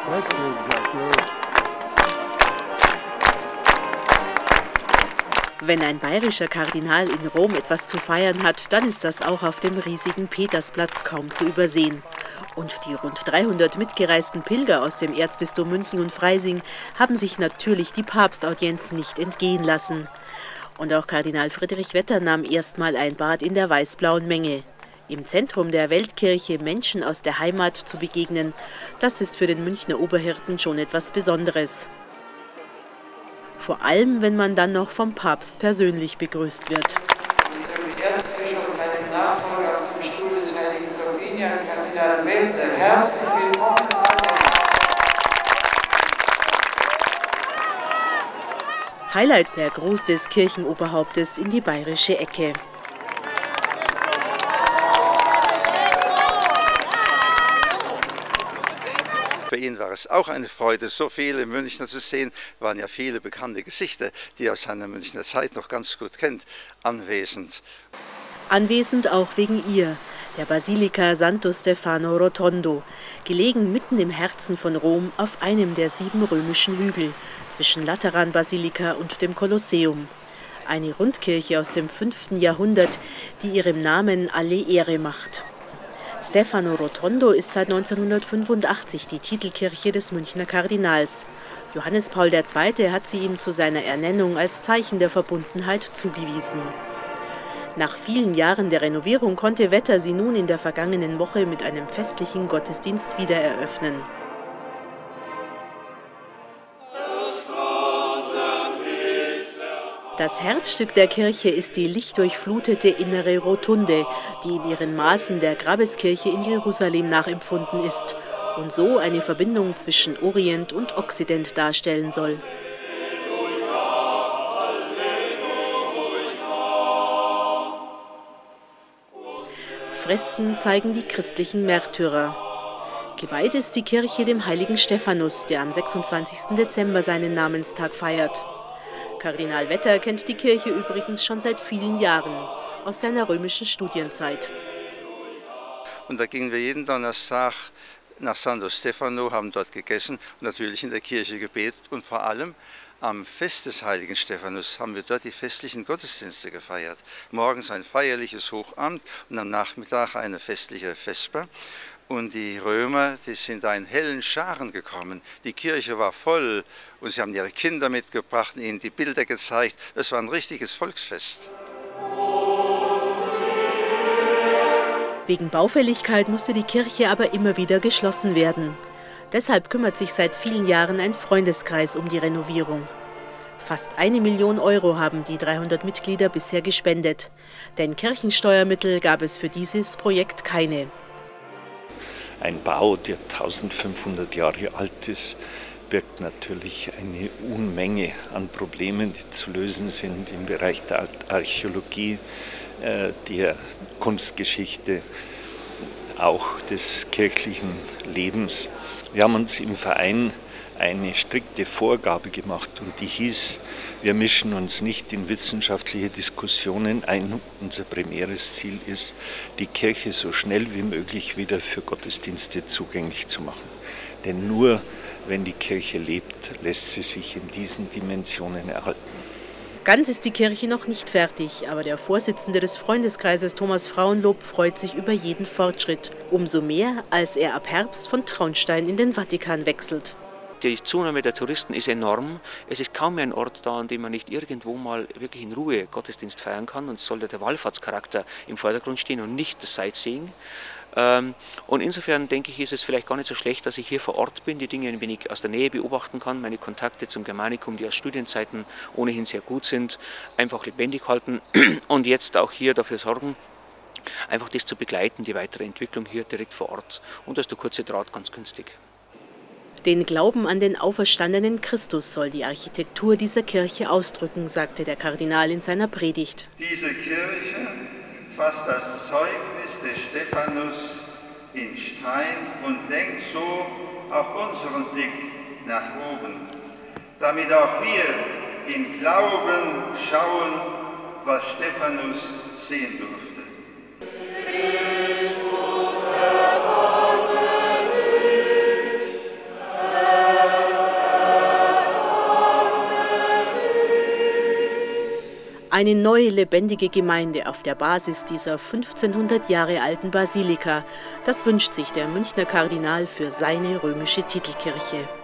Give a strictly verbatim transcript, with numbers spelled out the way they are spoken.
Wenn ein bayerischer Kardinal in Rom etwas zu feiern hat, dann ist das auch auf dem riesigen Petersplatz kaum zu übersehen. Und die rund dreihundert mitgereisten Pilger aus dem Erzbistum München und Freising haben sich natürlich die Papstaudienz nicht entgehen lassen. Und auch Kardinal Friedrich Wetter nahm erstmal ein Bad in der weiß-blauen Menge. Im Zentrum der Weltkirche Menschen aus der Heimat zu begegnen, das ist für den Münchner Oberhirten schon etwas Besonderes. Vor allem, wenn man dann noch vom Papst persönlich begrüßt wird. Unser Erzbischof und meinem Nachfolger auf dem Stuhl des heiligen Troginian, Kardinal Wetter, herzlich willkommen. Highlight der Gruß des Kirchenoberhauptes in die bayerische Ecke. Für ihn war es auch eine Freude, so viele Münchner zu sehen. Es waren ja viele bekannte Gesichter, die er aus seiner Münchner Zeit noch ganz gut kennt, anwesend. Anwesend auch wegen ihr, der Basilika Santo Stefano Rotondo, gelegen mitten im Herzen von Rom auf einem der sieben römischen Hügel, zwischen Lateranbasilika und dem Kolosseum. Eine Rundkirche aus dem fünften Jahrhundert, die ihrem Namen alle Ehre macht. Stefano Rotondo ist seit neunzehnhundertfünfundachtzig die Titelkirche des Münchner Kardinals. Johannes Paul der Zweite hat sie ihm zu seiner Ernennung als Zeichen der Verbundenheit zugewiesen. Nach vielen Jahren der Renovierung konnte Wetter sie nun in der vergangenen Woche mit einem festlichen Gottesdienst wiedereröffnen. Das Herzstück der Kirche ist die lichtdurchflutete innere Rotunde, die in ihren Maßen der Grabeskirche in Jerusalem nachempfunden ist und so eine Verbindung zwischen Orient und Okzident darstellen soll. Fresken zeigen die christlichen Märtyrer. Geweiht ist die Kirche dem heiligen Stephanus, der am sechsundzwanzigsten Dezember seinen Namenstag feiert. Kardinal Wetter kennt die Kirche übrigens schon seit vielen Jahren, aus seiner römischen Studienzeit. Und da gingen wir jeden Donnerstag nach Santo Stefano, haben dort gegessen und natürlich in der Kirche gebetet. Und vor allem am Fest des heiligen Stephanus haben wir dort die festlichen Gottesdienste gefeiert. Morgens ein feierliches Hochamt und am Nachmittag eine festliche Vesper. Und die Römer, die sind da in hellen Scharen gekommen. Die Kirche war voll und sie haben ihre Kinder mitgebracht, ihnen die Bilder gezeigt. Es war ein richtiges Volksfest. Wegen Baufälligkeit musste die Kirche aber immer wieder geschlossen werden. Deshalb kümmert sich seit vielen Jahren ein Freundeskreis um die Renovierung. Fast eine Million Euro haben die dreihundert Mitglieder bisher gespendet. Denn Kirchensteuermittel gab es für dieses Projekt keine. Ein Bau, der eintausendfünfhundert Jahre alt ist, birgt natürlich eine Unmenge an Problemen, die zu lösen sind im Bereich der Archäologie, der Kunstgeschichte, auch des kirchlichen Lebens. Wir haben uns im Verein eine strikte Vorgabe gemacht und die hieß, wir mischen uns nicht in wissenschaftliche Diskussionen ein. Unser primäres Ziel ist, die Kirche so schnell wie möglich wieder für Gottesdienste zugänglich zu machen. Denn nur wenn die Kirche lebt, lässt sie sich in diesen Dimensionen erhalten. Ganz ist die Kirche noch nicht fertig, aber der Vorsitzende des Freundeskreises Thomas Frauenlob freut sich über jeden Fortschritt. Umso mehr, als er ab Herbst von Traunstein in den Vatikan wechselt. Die Zunahme der Touristen ist enorm. Es ist kaum mehr ein Ort da, an dem man nicht irgendwo mal wirklich in Ruhe Gottesdienst feiern kann. Und es sollte der Wallfahrtscharakter im Vordergrund stehen und nicht das Sightseeing. Und insofern denke ich, ist es vielleicht gar nicht so schlecht, dass ich hier vor Ort bin, die Dinge ein wenig aus der Nähe beobachten kann, meine Kontakte zum Germanikum, die aus Studienzeiten ohnehin sehr gut sind, einfach lebendig halten und jetzt auch hier dafür sorgen, einfach das zu begleiten, die weitere Entwicklung hier direkt vor Ort. Und da ist der kurze Draht ganz günstig. Den Glauben an den auferstandenen Christus soll die Architektur dieser Kirche ausdrücken, sagte der Kardinal in seiner Predigt. Diese Kirche fasst das Zeugnis des Stephanus in Stein und lenkt so auch unseren Blick nach oben, damit auch wir im Glauben schauen, was Stephanus sehen durfte. Christus, Eine neue, lebendige Gemeinde auf der Basis dieser fünfzehnhundert Jahre alten Basilika, das wünscht sich der Münchner Kardinal für seine römische Titelkirche.